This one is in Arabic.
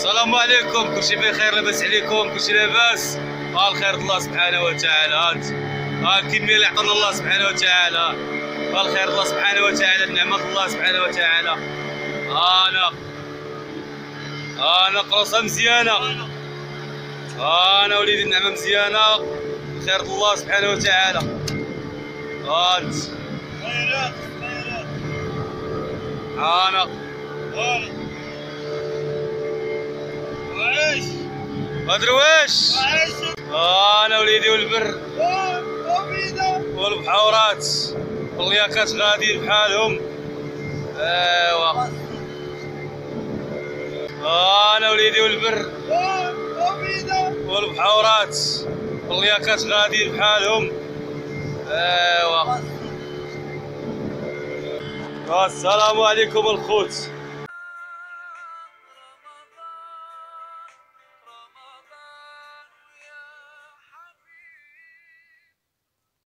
السلام عليكم، كلشي بخير، لاباس عليكم؟ كلشي لاباس؟ الخير الله سبحانه وتعالى. ها الكميه اللي عطانا الله سبحانه وتعالى، الخير الله سبحانه وتعالى، النعمه الله سبحانه وتعالى. انا قروصه مزيانه، انا وليدي النعمه مزيانه، خير الله سبحانه وتعالى. انت خيرات انا وعيش ودرويش، وعيش انا وليدي والبر والبحورات والياكات غاديين بحالهم. ايوا انا وليدي والبر والبحورات والياكات غاديين بحالهم. ايوا السلام عليكم الخوت.